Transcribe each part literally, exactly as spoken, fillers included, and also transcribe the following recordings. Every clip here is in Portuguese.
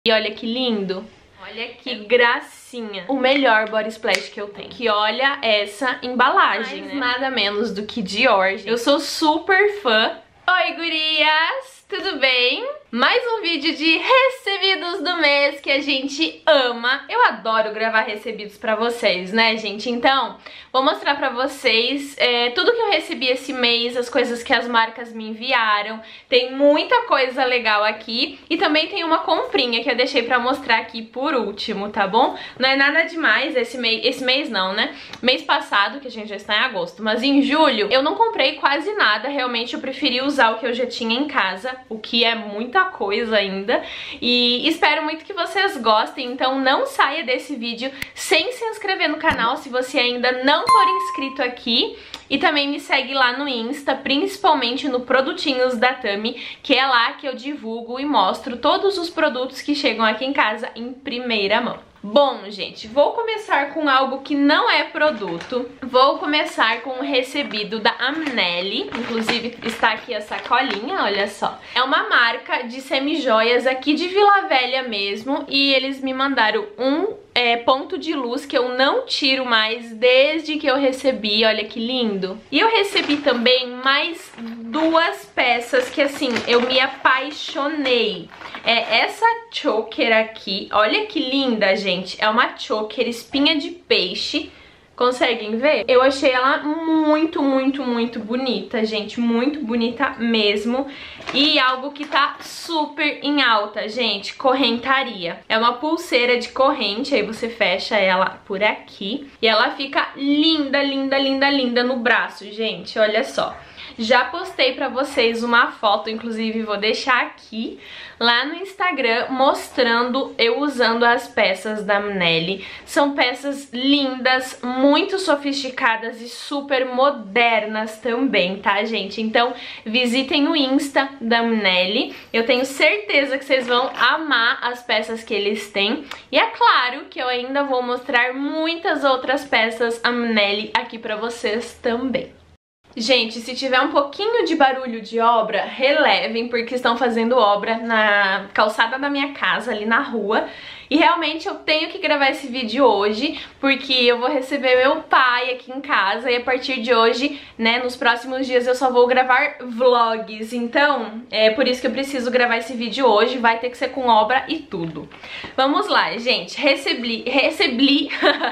E olha que lindo. Olha que gracinha. O melhor body splash que eu tenho. Que olha essa embalagem, né? Nada menos do que Dior, gente. Eu sou super fã. Oi, gurias! Tudo bem? Mais um vídeo de recebidos do mês que a gente ama. Eu adoro gravar recebidos pra vocês, né, gente? Então, vou mostrar pra vocês é, tudo que eu recebi esse mês, as coisas que as marcas me enviaram. Tem muita coisa legal aqui. E também tem uma comprinha que eu deixei pra mostrar aqui por último, tá bom? Não é nada demais esse mês, esse mês não, né? Mês passado, que a gente já está em agosto, mas em julho eu não comprei quase nada. Realmente eu preferi usar o que eu já tinha em casa, o que é muita coisa ainda, e espero muito que vocês gostem. Então não saia desse vídeo sem se inscrever no canal se você ainda não for inscrito aqui, e também me segue lá no Insta, principalmente no Produtinhos da Tami, que é lá que eu divulgo e mostro todos os produtos que chegam aqui em casa em primeira mão. Bom, gente, vou começar com algo que não é produto. Vou começar com um recebido da Amnelli. Inclusive está aqui a sacolinha, olha só. É uma marca de semijoias aqui de Vila Velha mesmo. E eles me mandaram um é, ponto de luz que eu não tiro mais desde que eu recebi. Olha que lindo. E eu recebi também mais duas peças que, assim, eu me apaixonei. É essa choker aqui. Olha que linda, gente. Gente, é uma choker espinha de peixe. Conseguem ver? Eu achei ela muito, muito, muito bonita, gente. Muito bonita mesmo. E algo que tá super em alta, gente. Correntaria. É uma pulseira de corrente. Aí você fecha ela por aqui. E ela fica linda, linda, linda, linda no braço, gente. Olha só. Já postei pra vocês uma foto, inclusive vou deixar aqui, lá no Instagram, mostrando eu usando as peças da Amnelli. São peças lindas, muito sofisticadas e super modernas também, tá, gente? Então, visitem o Insta da Amnelli. Eu tenho certeza que vocês vão amar as peças que eles têm. E é claro que eu ainda vou mostrar muitas outras peças Amnelli aqui pra vocês também. Gente, se tiver um pouquinho de barulho de obra, relevem, porque estão fazendo obra na calçada da minha casa, ali na rua. E realmente eu tenho que gravar esse vídeo hoje, porque eu vou receber meu pai aqui em casa. E a partir de hoje, né, nos próximos dias eu só vou gravar vlogs. Então, é por isso que eu preciso gravar esse vídeo hoje. Vai ter que ser com obra e tudo. Vamos lá, gente. Recebi, recebi,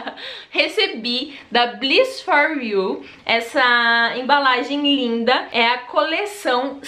recebi da Bliss for You essa embalagem linda. É a coleção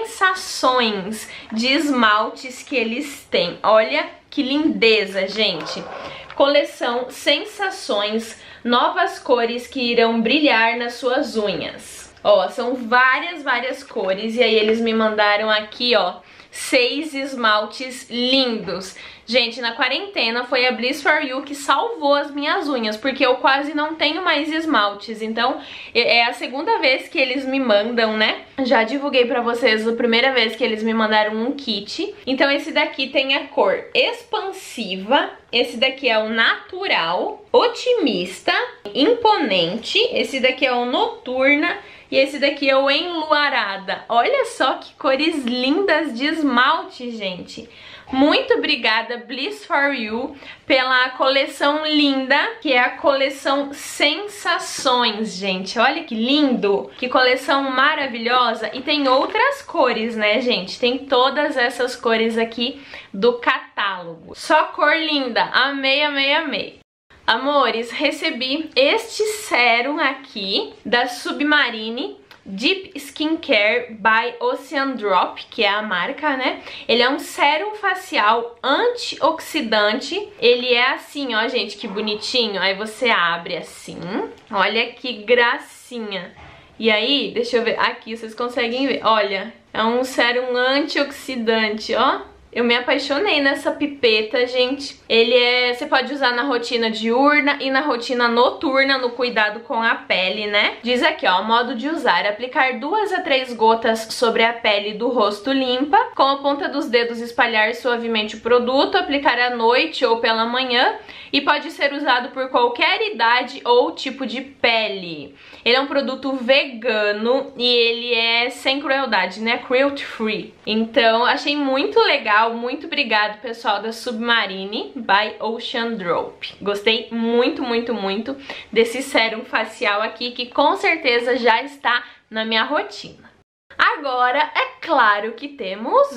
Sensações de esmaltes que eles têm. Olha que lindeza, gente. Coleção Sensações, novas cores que irão brilhar nas suas unhas. Ó, são várias, várias cores. E aí eles me mandaram aqui, ó, seis esmaltes lindos. Gente, na quarentena foi a Bliss for You que salvou as minhas unhas, porque eu quase não tenho mais esmaltes. Então, é a segunda vez que eles me mandam, né? Já divulguei pra vocês a primeira vez que eles me mandaram um kit. Então, esse daqui tem a cor expansiva. Esse daqui é o natural, otimista, imponente. Esse daqui é o noturna. E esse daqui é o enluarada. Olha só que cores lindas de esmalte, gente. Muito obrigada, Bliss for You, pela coleção linda, que é a coleção Sensações, gente. Olha que lindo, que coleção maravilhosa. E tem outras cores, né, gente? Tem todas essas cores aqui do catálogo. Só cor linda, amei, amei, amei. Amores, recebi este sérum aqui da Submarine Deep Skincare by Ocean Drop, que é a marca, né? Ele é um sérum facial antioxidante. Ele é assim, ó, gente, que bonitinho. Aí você abre assim. Olha que gracinha. E aí, deixa eu ver. Aqui, vocês conseguem ver. Olha, é um sérum antioxidante, ó. Eu me apaixonei nessa pipeta, gente. Ele é... Você pode usar na rotina diurna e na rotina noturna, no cuidado com a pele, né? Diz aqui, ó, modo de usar. Aplicar duas a três gotas sobre a pele do rosto limpa. Com a ponta dos dedos espalhar suavemente o produto. Aplicar à noite ou pela manhã. E pode ser usado por qualquer idade ou tipo de pele. Ele é um produto vegano e ele é sem crueldade, né? Cruelty free. Então, achei muito legal. facial. Muito obrigado, pessoal da Submarine by Ocean Drop. Gostei muito, muito, muito desse sérum facial aqui, que com certeza já está na minha rotina. Agora, é claro que temos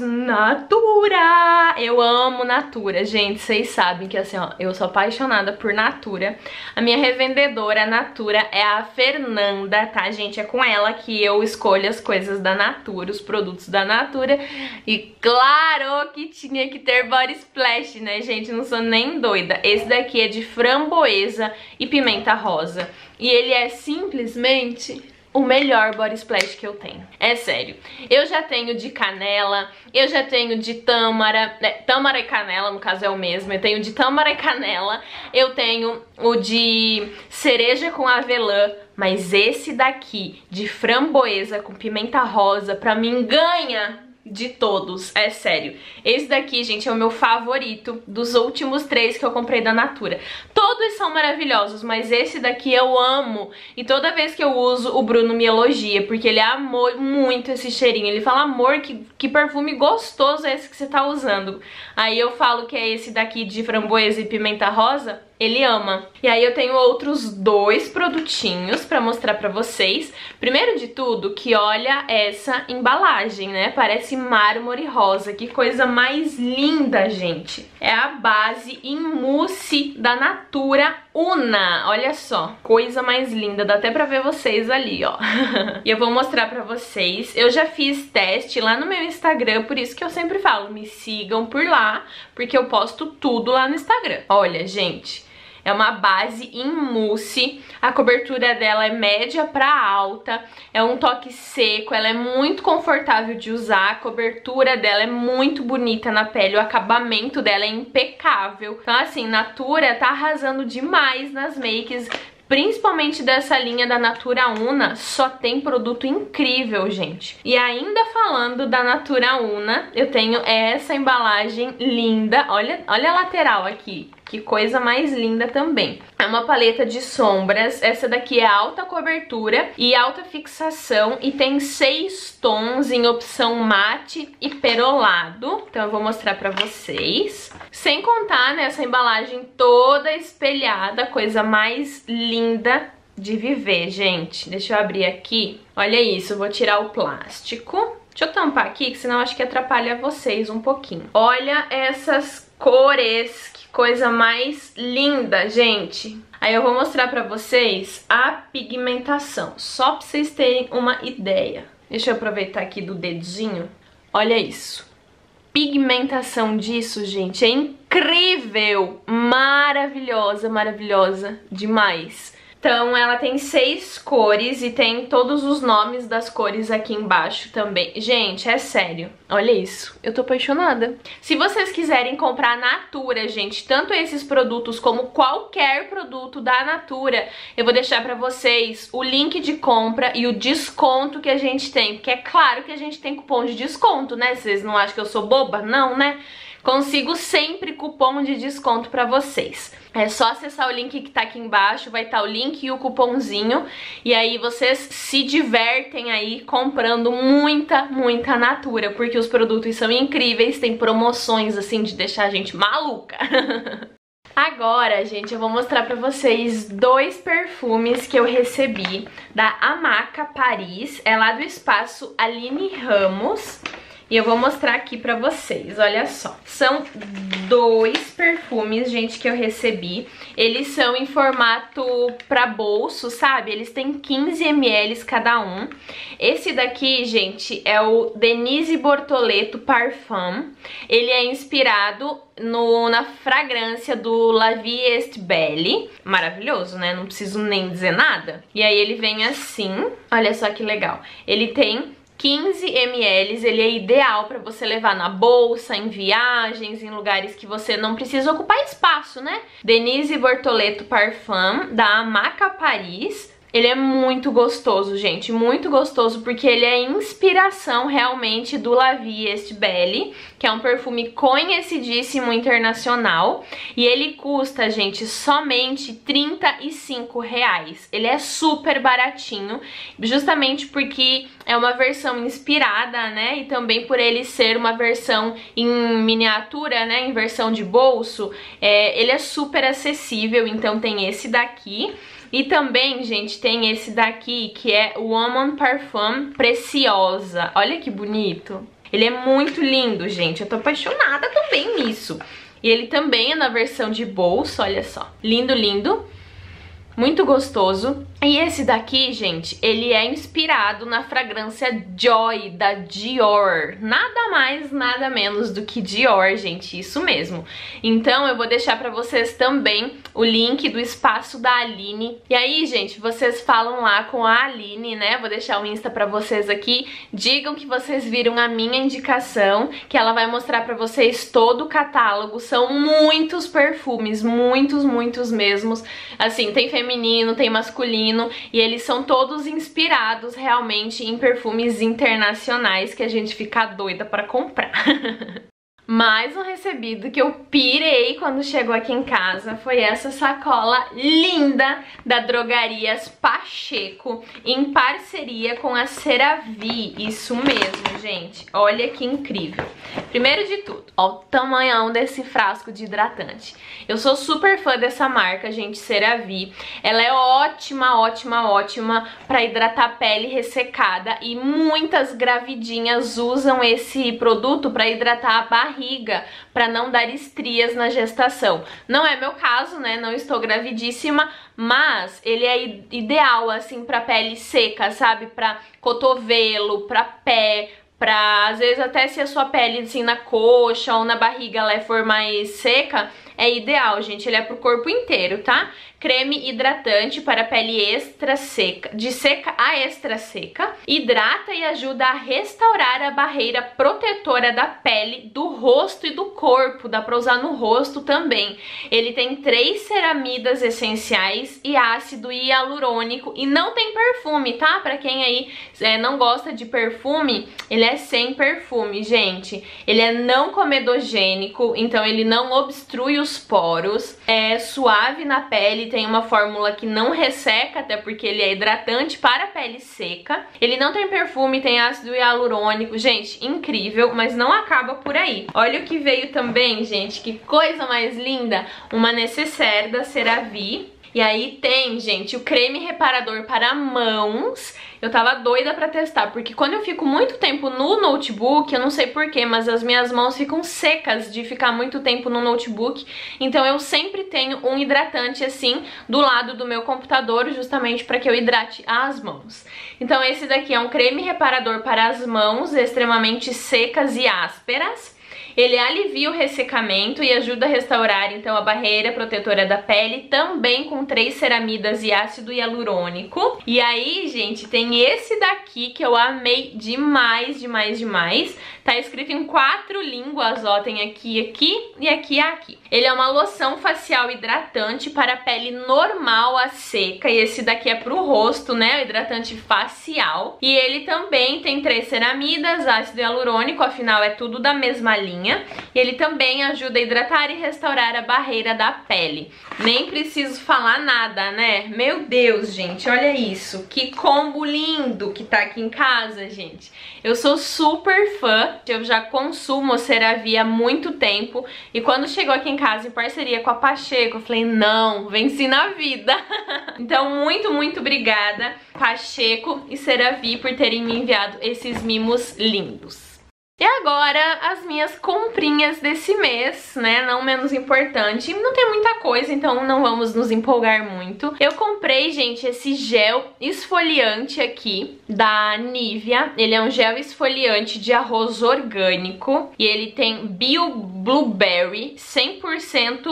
Natura! Eu amo Natura, gente, vocês sabem que assim, ó, eu sou apaixonada por Natura. A minha revendedora Natura é a Fernanda, tá, gente? É com ela que eu escolho as coisas da Natura, os produtos da Natura. E claro que tinha que ter body splash, né, gente? Não sou nem doida. Esse daqui é de framboesa e pimenta rosa. E ele é simplesmente o melhor body splash que eu tenho. É sério. Eu já tenho de canela, eu já tenho de tâmara, né, tâmara e canela, no caso é o mesmo. Eu tenho de tâmara e canela, eu tenho o de cereja com avelã, mas esse daqui, de framboesa com pimenta rosa, pra mim ganha de todos, é sério. Esse daqui, gente, é o meu favorito dos últimos três que eu comprei da Natura. Todos são maravilhosos, mas esse daqui eu amo. E toda vez que eu uso, o Bruno me elogia, porque ele amou muito esse cheirinho. Ele fala, amor, que, que perfume gostoso é esse que você tá usando. Aí eu falo que é esse daqui de framboesa e pimenta rosa. Ele ama. E aí eu tenho outros dois produtinhos pra mostrar pra vocês. Primeiro de tudo, que olha essa embalagem, né? Parece mármore rosa. Que coisa mais linda, gente. É a base em mousse da Natura Una. Olha só, coisa mais linda. Dá até pra ver vocês ali, ó. E eu vou mostrar pra vocês. Eu já fiz teste lá no meu Instagram, por isso que eu sempre falo, me sigam por lá, porque eu posto tudo lá no Instagram. Olha, gente, é uma base em mousse, a cobertura dela é média pra alta, é um toque seco, ela é muito confortável de usar, a cobertura dela é muito bonita na pele, o acabamento dela é impecável. Então assim, Natura tá arrasando demais nas makes, principalmente dessa linha da Natura Una, só tem produto incrível, gente. E ainda falando da Natura Una, eu tenho essa embalagem linda, olha, olha a lateral aqui. Que coisa mais linda também. É uma paleta de sombras. Essa daqui é alta cobertura e alta fixação. E tem seis tons em opção mate e perolado. Então eu vou mostrar pra vocês. Sem contar nessa embalagem toda espelhada. Coisa mais linda de viver, gente. Deixa eu abrir aqui. Olha isso, eu vou tirar o plástico. Deixa eu tampar aqui, que senão acho que atrapalha vocês um pouquinho. Olha essas cores. Coisa mais linda, gente. Aí eu vou mostrar pra vocês a pigmentação, só pra vocês terem uma ideia. Deixa eu aproveitar aqui do dedinho. Olha isso. Pigmentação disso, gente, é incrível. Maravilhosa, maravilhosa demais. Então ela tem seis cores e tem todos os nomes das cores aqui embaixo também. Gente, é sério, olha isso, eu tô apaixonada. Se vocês quiserem comprar Natura, gente, tanto esses produtos como qualquer produto da Natura, eu vou deixar pra vocês o link de compra e o desconto que a gente tem. Porque é claro que a gente tem cupom de desconto, né? Vocês não acham que eu sou boba? Não, né? Consigo sempre cupom de desconto pra vocês. É só acessar o link que tá aqui embaixo, vai estar o link e o cupomzinho. E aí vocês se divertem aí comprando muita, muita Natura, porque os produtos são incríveis, tem promoções assim de deixar a gente maluca. Agora, gente, eu vou mostrar pra vocês dois perfumes que eu recebi da Amaca Paris, é lá do espaço Aline Ramos. E eu vou mostrar aqui pra vocês, olha só. São dois perfumes, gente, que eu recebi. Eles são em formato pra bolso, sabe? Eles têm quinze mililitros cada um. Esse daqui, gente, é o Denise Bortoleto Parfum. Ele é inspirado no, na fragrância do La Vie Est Belle. Maravilhoso, né? Não preciso nem dizer nada. E aí ele vem assim, olha só que legal. Ele tem quinze mililitros, ele é ideal para você levar na bolsa, em viagens, em lugares que você não precisa ocupar espaço, né? Denise Bortoleto Parfum, da Amaca Paris. Ele é muito gostoso, gente, muito gostoso, porque ele é inspiração realmente do La Vie Est Belle, que é um perfume conhecidíssimo internacional, e ele custa, gente, somente trinta e cinco reais. Ele é super baratinho, justamente porque é uma versão inspirada, né, e também por ele ser uma versão em miniatura, né, em versão de bolso, é, ele é super acessível. Então tem esse daqui. E também, gente, tem esse daqui, que é o Woman Parfum Preciosa. Olha que bonito. Ele é muito lindo, gente. Eu tô apaixonada também nisso. E ele também é na versão de bolso, olha só. Lindo, lindo. Muito gostoso. E esse daqui, gente, ele é inspirado na fragrância Joy, da Dior. Nada mais, nada menos do que Dior, gente, isso mesmo. Então eu vou deixar pra vocês também o link do espaço da Aline. E aí, gente, vocês falam lá com a Aline, né? Vou deixar o Insta pra vocês aqui. Digam que vocês viram a minha indicação, que ela vai mostrar pra vocês todo o catálogo. São muitos perfumes, muitos, muitos mesmos. Assim, tem feminino, tem masculino, e eles são todos inspirados realmente em perfumes internacionais que a gente fica doida pra comprar. Mais um recebido que eu pirei quando chegou aqui em casa foi essa sacola linda da Drogarias Pacheco, em parceria com a CeraVe. Isso mesmo, gente. Olha que incrível. Primeiro de tudo, ó o tamanhão desse frasco de hidratante. Eu sou super fã dessa marca, gente, CeraVe. Ela é ótima, ótima, ótima pra hidratar a pele ressecada, e muitas gravidinhas usam esse produto pra hidratar a barriga, para não dar estrias na gestação. Não é meu caso, né? Não estou gravidíssima, mas ele é ideal assim para pele seca, sabe? Para cotovelo, para pé, pra, às vezes até se a sua pele assim na coxa ou na barriga ela for mais seca, é ideal, gente. Ele é pro corpo inteiro, tá? Creme hidratante para pele extra seca, de seca a extra seca. Hidrata e ajuda a restaurar a barreira protetora da pele, do rosto e do corpo. Dá pra usar no rosto também. Ele tem três ceramidas essenciais e ácido hialurônico, e não tem perfume, tá? Pra quem aí é, não gosta de perfume, ele é sem perfume, gente. Ele é não comedogênico, então ele não obstrui os poros. É suave na pele, tem uma fórmula que não resseca, até porque ele é hidratante para a pele seca. Ele não tem perfume, tem ácido hialurônico. Gente, incrível, mas não acaba por aí. Olha o que veio também, gente, que coisa mais linda. Uma necessaire da CeraVe. E aí tem, gente, o creme reparador para mãos. Eu tava doida pra testar, porque quando eu fico muito tempo no notebook, eu não sei porquê, mas as minhas mãos ficam secas de ficar muito tempo no notebook. Então eu sempre tenho um hidratante assim do lado do meu computador, justamente para que eu hidrate as mãos. Então esse daqui é um creme reparador para as mãos extremamente secas e ásperas. Ele alivia o ressecamento e ajuda a restaurar então a barreira protetora da pele, também com três ceramidas e ácido hialurônico. E aí, gente, tem esse daqui que eu amei demais, demais, demais. Tá escrito em quatro línguas, ó, tem aqui, aqui e aqui e aqui. Ele é uma loção facial hidratante para a pele normal a seca, e esse daqui é pro rosto, né, o hidratante facial. E ele também tem três ceramidas, ácido hialurônico, afinal é tudo da mesma linha. E ele também ajuda a hidratar e restaurar a barreira da pele. Nem preciso falar nada, né? Meu Deus, gente, olha isso. Que combo lindo que tá aqui em casa, gente. Eu sou super fã. Eu já consumo CeraVe há muito tempo. E quando chegou aqui em casa em parceria com a Pacheco, eu falei, não, venci na vida. Então, muito, muito obrigada, Pacheco e CeraVe, por terem me enviado esses mimos lindos. E agora, as minhas comprinhas desse mês, né, não menos importante. Não tem muita coisa, então não vamos nos empolgar muito. Eu comprei, gente, esse gel esfoliante aqui, da Nivea. Ele é um gel esfoliante de arroz orgânico. E ele tem Bio Blueberry, cem por cento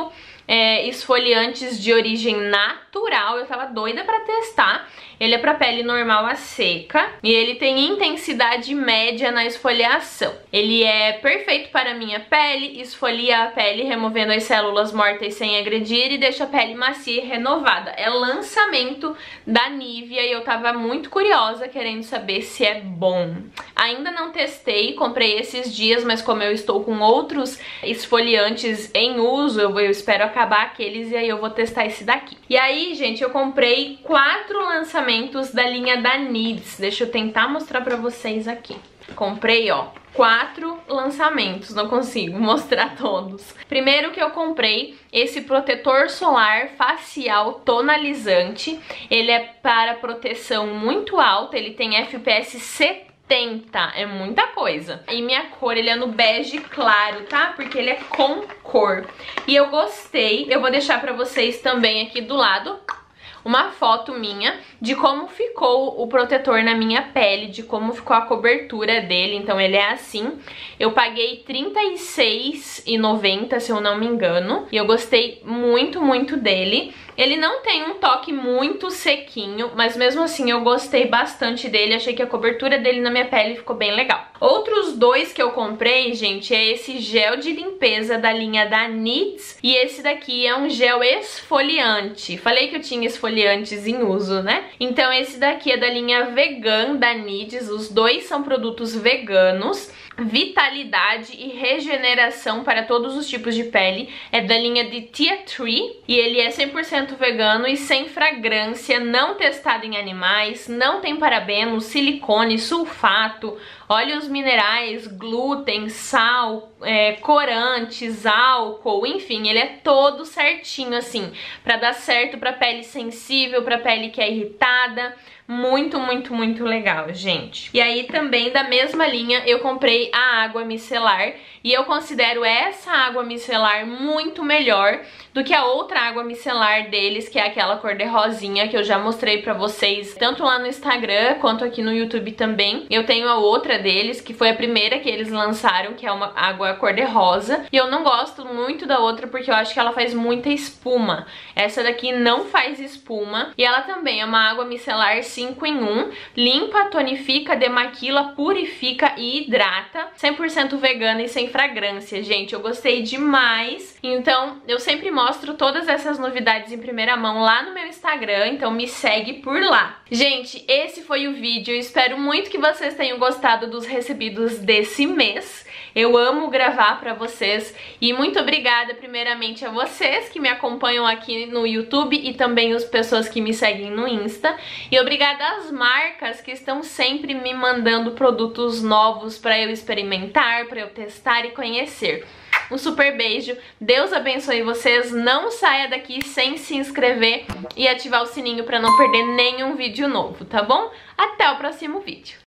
é, esfoliantes de origem natural. Eu tava doida pra testar. Ele é pra pele normal a seca e ele tem intensidade média na esfoliação. Ele é perfeito para a minha pele, esfolia a pele removendo as células mortas sem agredir e deixa a pele macia e renovada. É lançamento da Nivea e eu tava muito curiosa querendo saber se é bom. Ainda não testei, comprei esses dias, mas como eu estou com outros esfoliantes em uso, eu, eu espero acabar aqueles e aí eu vou testar esse daqui. E aí, gente, eu comprei quatro lançamentos da linha da Needs. Deixa eu tentar mostrar pra vocês aqui. Comprei, ó, quatro lançamentos, não consigo mostrar todos. Primeiro que eu comprei esse protetor solar facial tonalizante. Ele é para proteção muito alta, ele tem F P S setenta, é muita coisa. E minha cor, ele é no bege claro, tá? Porque ele é com cor. E eu gostei, eu vou deixar pra vocês também aqui do lado uma foto minha de como ficou o protetor na minha pele, de como ficou a cobertura dele. Então ele é assim. Eu paguei trinta e seis reais e noventa centavos, se eu não me engano, e eu gostei muito, muito dele. Ele não tem um toque muito sequinho, mas mesmo assim eu gostei bastante dele. Achei que a cobertura dele na minha pele ficou bem legal. Outros dois que eu comprei, gente, é esse gel de limpeza da linha da Needs e esse daqui é um gel esfoliante. Falei que eu tinha esfoliantes em uso, né? Então esse daqui é da linha Vegan da Needs. Os dois são produtos veganos. Vitalidade e regeneração para todos os tipos de pele. É da linha de Tea Tree e ele é cem por cento vegano e sem fragrância, não testado em animais, não tem parabenos, silicone, sulfato, óleos minerais, glúten, sal, é, corantes, álcool, enfim, ele é todo certinho assim, para dar certo para pele sensível, para pele que é irritada. Muito, muito, muito legal, gente. E aí também da mesma linha eu comprei a água micelar e eu considero essa água micelar muito melhor do que a outra água micelar deles, que é aquela cor de rosinha que eu já mostrei pra vocês, tanto lá no Instagram quanto aqui no YouTube também. Eu tenho a outra deles, que foi a primeira que eles lançaram, que é uma água cor de rosa, e eu não gosto muito da outra porque eu acho que ela faz muita espuma. Essa daqui não faz espuma e ela também é uma água micelar cinco em um, limpa, tonifica, demaquila, purifica e hidrata, cem por cento vegana e sem fragrância, gente. Eu gostei demais, então eu sempre mostro todas essas novidades em primeira mão lá no meu Instagram, então me segue por lá. Gente, esse foi o vídeo, eu espero muito que vocês tenham gostado dos recebidos desse mês. Eu amo gravar pra vocês e muito obrigada primeiramente a vocês que me acompanham aqui no YouTube e também as pessoas que me seguem no Insta. E obrigada às marcas que estão sempre me mandando produtos novos pra eu experimentar, pra eu testar e conhecer. Um super beijo, Deus abençoe vocês, não saia daqui sem se inscrever e ativar o sininho pra não perder nenhum vídeo novo, tá bom? Até o próximo vídeo.